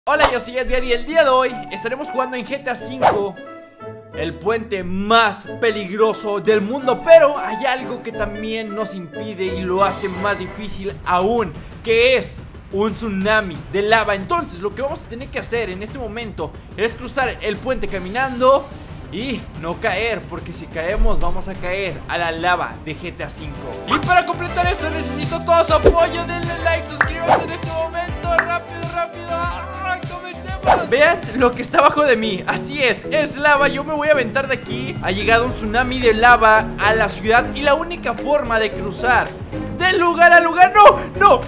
Hola, yo soy Edgar y el día de hoy estaremos jugando en GTA V, el puente más peligroso del mundo. Pero hay algo que también nos impide y lo hace más difícil aún, que es un tsunami de lava. Entonces lo que vamos a tener que hacer en este momento es cruzar el puente caminando y no caer, porque si caemos vamos a caer a la lava de GTA V. Y para completar esto necesito todo su apoyo. Denle like, suscríbanse en este momento. Rápido, rápido. Comencemos. Vean lo que está abajo de mí. Así es lava. Yo me voy a aventar de aquí. Ha llegado un tsunami de lava a la ciudad y la única forma de cruzar de lugar a lugar. No,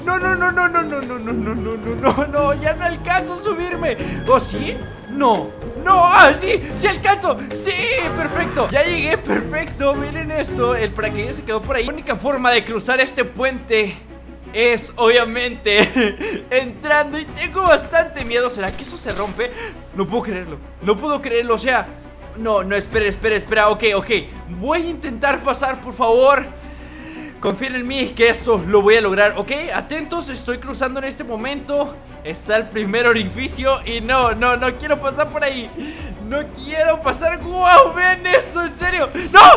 ya no alcanzo a subirme. ¿O sí? No, sí alcanzo. Sí, perfecto, ya llegué, perfecto. Miren esto, el paracaídas se quedó por ahí. La única forma de cruzar este puente es obviamente entrando y tengo bastante miedo. ¿Será que eso se rompe? No puedo creerlo, o sea, no, espera, ok. Voy a intentar pasar, por favor. Confíen en mí que esto lo voy a lograr, ¿ok? Atentos, estoy cruzando en este momento. Está el primer orificio y no quiero pasar por ahí. No quiero pasar. ¡Wow! ¡Ven eso! ¿En serio? ¡No!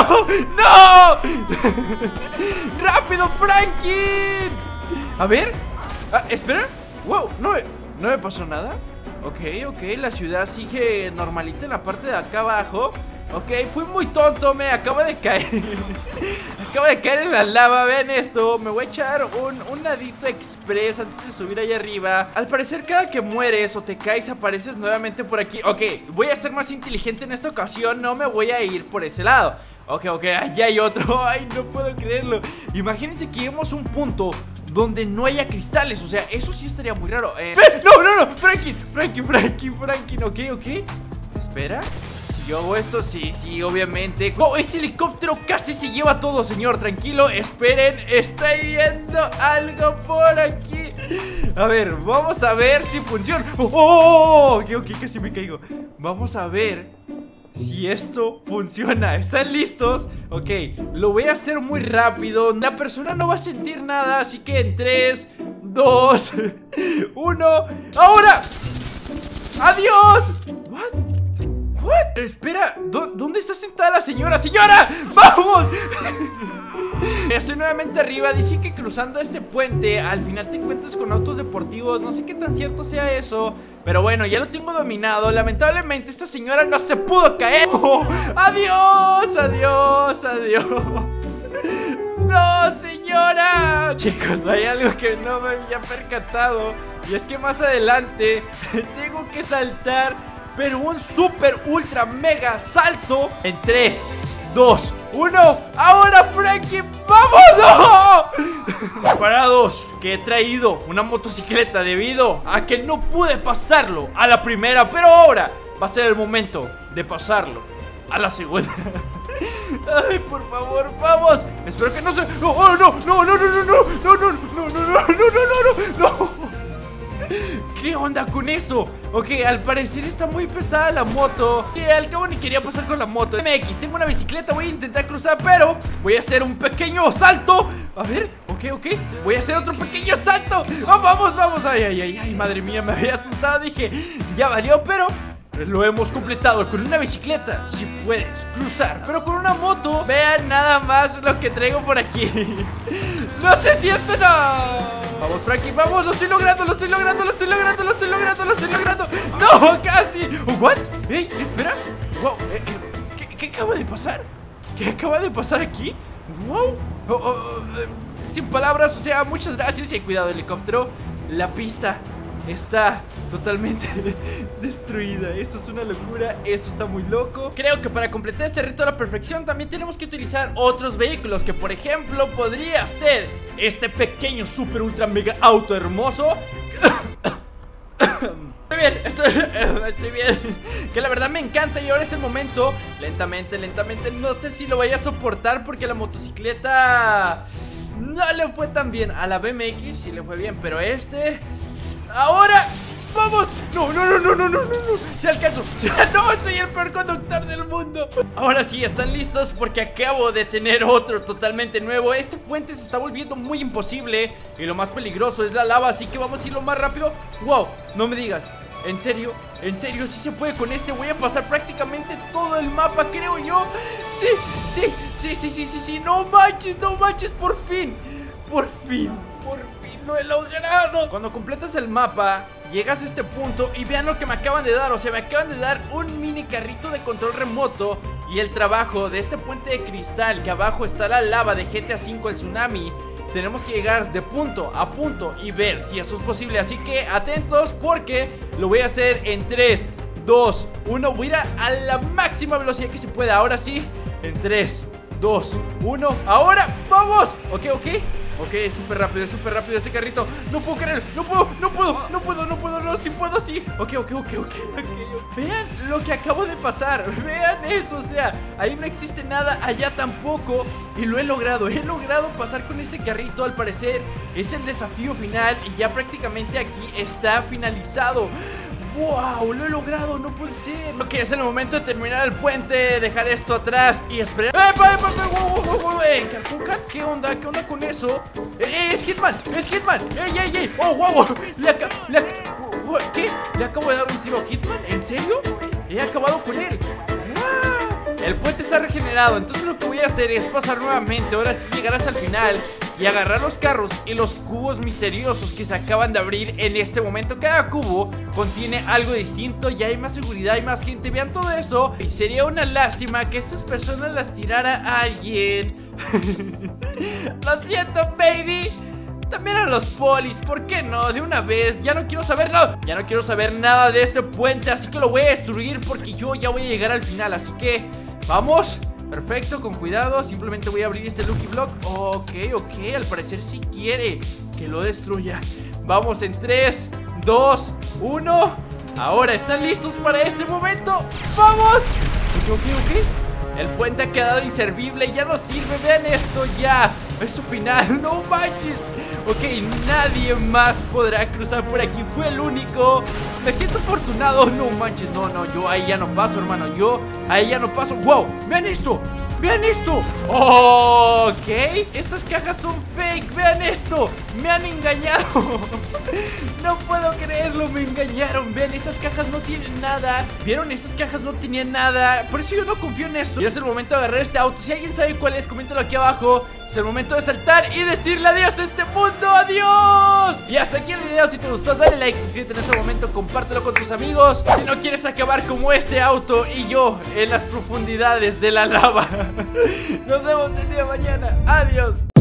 ¡Rápido, Frankie! A ver. Espera. ¡Wow! No me pasó nada. Ok, la ciudad sigue normalita en la parte de acá abajo. Ok, fui muy tonto, me acabo de caer. Acabo de caer en la lava, vean esto. Me voy a echar un nadito express antes de subir allá arriba. Al parecer cada que mueres o te caes apareces nuevamente por aquí. Ok, voy a ser más inteligente en esta ocasión. No me voy a ir por ese lado. Ok, allá hay otro. Ay, no puedo creerlo. Imagínense que lleguemos a un punto donde no haya cristales, o sea, eso sí estaría muy raro. No, Frankie, ok. Espera. Yo hago esto, sí, obviamente. ¡Oh! Ese helicóptero casi se lleva todo, señor. Tranquilo, esperen. Estoy viendo algo por aquí. A ver, vamos a ver si funciona. Ok, casi me caigo. Vamos a ver si esto funciona. ¿Están listos? Ok, lo voy a hacer muy rápido. La persona no va a sentir nada, así que en 3, 2, 1. ¡Ahora! ¡Adiós! ¿What? Espera, ¿dónde está sentada la señora? ¡Señora! ¡Vamos! Estoy nuevamente arriba. Dice que cruzando este puente al final te encuentras con autos deportivos. No sé qué tan cierto sea eso, pero bueno, ya lo tengo dominado. Lamentablemente esta señora no se pudo caer. ¡Adiós! ¡No, señora! Chicos, hay algo que no me había percatado, y es que más adelante tengo que saltar, pero un super ultra mega salto. En 3, 2, 1. ¡Ahora, Frankie! ¡Vamos! ¡No! Parados, que he traído una motocicleta debido a que no pude pasarlo a la primera, pero ahora va a ser el momento de pasarlo a la segunda. Ay, por favor, vamos. Espero que no se... No. ¿Qué onda con eso? Ok, al parecer está muy pesada la moto. Y al cabo ni quería pasar con la moto. MX, tengo una bicicleta, voy a intentar cruzar, pero voy a hacer un pequeño salto. A ver, ok, voy a hacer otro pequeño salto. Vamos. Ay, madre mía, me había asustado. Dije, ya valió, pero lo hemos completado. Con una bicicleta sí puedes cruzar, pero con una moto, vean nada más lo que traigo por aquí. No sé si esto no... Vamos, Frankie, vamos, lo estoy logrando. No, casi. ¿What? Ey, espera. Wow, ¿qué acaba de pasar? ¿Qué acaba de pasar aquí? Wow. Sin palabras, o sea, muchas gracias. Y cuidado, helicóptero. La pista está totalmente destruida. Esto es una locura, esto está muy loco. Creo que para completar este reto a la perfección también tenemos que utilizar otros vehículos, que por ejemplo podría ser este pequeño super ultra mega auto hermoso. Estoy bien, que la verdad me encanta. Y ahora es el momento, lentamente. No sé si lo vaya a soportar, porque la motocicleta no le fue tan bien. A la BMX sí le fue bien, pero ahora, ¡vamos! No. Si alcanzo. No, soy el peor conductor del mundo. Ahora sí, ¿están listos? Porque acabo de tener otro totalmente nuevo. Este puente se está volviendo muy imposible y lo más peligroso es la lava, así que vamos a ir lo más rápido. Wow, no me digas. ¿En serio? ¿En serio? ¿Sí se puede con este? Voy a pasar prácticamente todo el mapa, creo yo. Sí. No manches, por fin. Por fin lo he logrado. Cuando completas el mapa, llegas a este punto y vean lo que me acaban de dar. O sea, me acaban de dar un mini carrito de control remoto y el trabajo de este puente de cristal, que abajo está la lava de GTA V, el tsunami. Tenemos que llegar de punto a punto y ver si esto es posible. Así que atentos porque lo voy a hacer en 3, 2, 1. Voy a ir a la máxima velocidad que se pueda. Ahora sí, en 3, 2, 1. ¡Ahora! ¡Vamos! Ok, es súper rápido este carrito. No puedo creer, no puedo, no, sí puedo, sí. Ok. Vean lo que acabo de pasar, vean eso, o sea, ahí no existe nada, allá tampoco. Y lo he logrado pasar con ese carrito. Al parecer es el desafío final y ya prácticamente aquí está finalizado. ¡Wow! Lo he logrado, no puede ser. Ok, es el momento de terminar el puente, dejar esto atrás y esperar. ¿Qué onda? ¿Qué onda con eso? ¡Es Hitman! ¡Ey! ¡Oh, wow! ¿Qué? ¿Le acabo de dar un tiro a Hitman? ¿En serio? He acabado con él. El puente está regenerado, entonces lo que voy a hacer es pasar nuevamente. Ahora sí llegar hasta el final y agarrar los carros y los cubos misteriosos que se acaban de abrir en este momento. Cada cubo contiene algo distinto y hay más seguridad, hay más gente. Vean todo eso. Y sería una lástima que estas personas las tirara a alguien. Lo siento, baby. También a los polis, ¿por qué no? De una vez, ya no quiero saber nada. Ya no quiero saber nada de este puente, así que lo voy a destruir porque yo ya voy a llegar al final. Así que, vamos. Perfecto, con cuidado, simplemente voy a abrir este Lucky Block. Ok, al parecer sí quiere que lo destruya. Vamos en 3, 2, 1. Ahora, ¿están listos para este momento? ¡Vamos! Ok. El puente ha quedado inservible, ya no sirve, vean esto ya. Es su final, no manches. Ok, nadie más podrá cruzar por aquí, fue el único. Me siento afortunado, no manches, no, yo ahí ya no paso, hermano, yo ahí ya no paso. Wow, vean esto. Ok, estas cajas son fake, vean esto. Me han engañado. No puedo creerlo, me engañaron. Vean, estas cajas no tienen nada. ¿Vieron? Estas cajas no tenían nada. Por eso yo no confío en esto. Y es el momento de agarrar este auto. Si alguien sabe cuál es, coméntalo aquí abajo. Es el momento de saltar y decirle adiós a este mundo. ¡Adiós! Y hasta aquí el video. Si te gustó, dale like, suscríbete en este momento, compártelo con tus amigos. Si no quieres acabar como este auto y yo en las profundidades de la lava. Nos vemos el día de mañana. Adiós.